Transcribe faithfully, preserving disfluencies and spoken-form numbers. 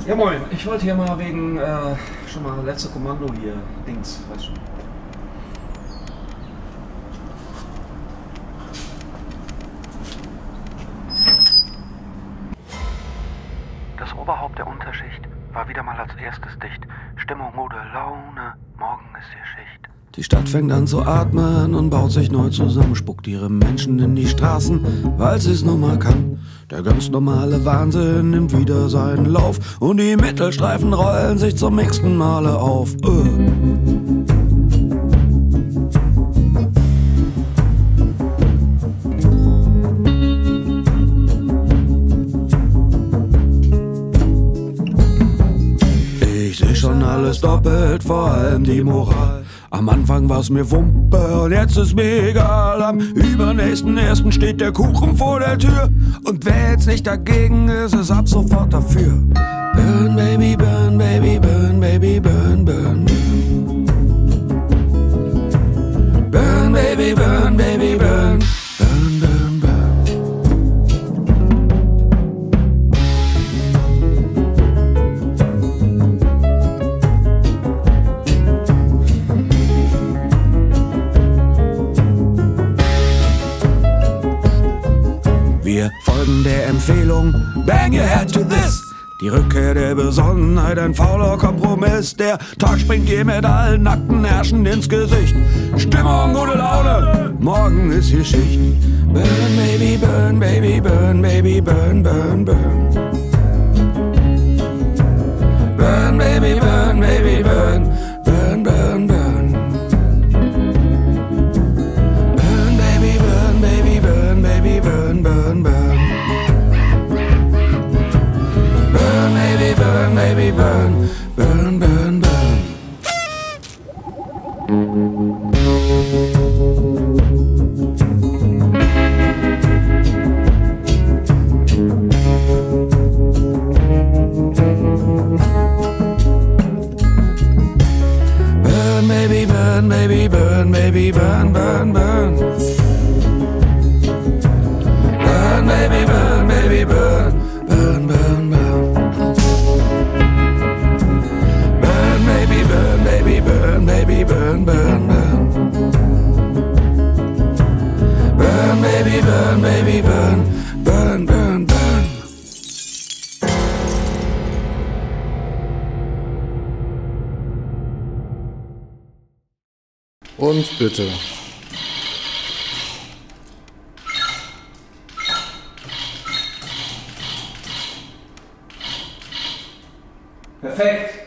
Ja moin, ich wollte hier mal wegen, äh, schon mal letzte Kommando hier, Dings, weißt du. Das Oberhaupt der Unterschicht war wieder mal als erstes dicht. Stimmung, gute Laune, morgen ist hier Schicht. Die Stadt fängt an zu atmen und baut sich neu zusammen, spuckt ihre Menschen in die Straßen, weil sie es nun mal kann. Der ganz normale Wahnsinn nimmt wieder seinen Lauf und die Mittelstreifen rollen sich zum nächsten Male auf. Äh. Ich seh schon alles doppelt, vor allem die Moral. Am Anfang war's mir Wumpe und jetzt ist mir egal. Am übernächsten ersten steht der Kuchen vor der Tür. Und wer jetzt nicht dagegen ist, ist ab sofort dafür. Burn, baby, burn, baby, burn, baby, burn, burn. Burn, baby, burn, baby, burn. Burn, burn, burn. Wir folgen der Empfehlung, bang your head to this. Die Rückkehr der Besonnenheit, ein fauler Kompromiss. Der Tag springt dir mit allen nackten Herrschen ins Gesicht. Stimmung, gute Laune, morgen ist hier Schicht. Burn, baby, burn, baby, burn, baby, burn, burn, burn. Burn, baby, burn, baby, burn, burn, burn, burn. Burn, baby, burn, baby, burn, baby, burn, burn, burn. Burn, baby, burn, baby, burn, burn, burn, burn. Burn, baby, burn, baby, burn, baby, burn, burn, burn. Burn, baby, burn, baby, burn, burn, burn, burn. Burn, baby, burn, baby, burn, baby, burn, burn, burn. Burn, baby, burn, baby, burn, burn, burn, burn. Und bitte. Perfekt.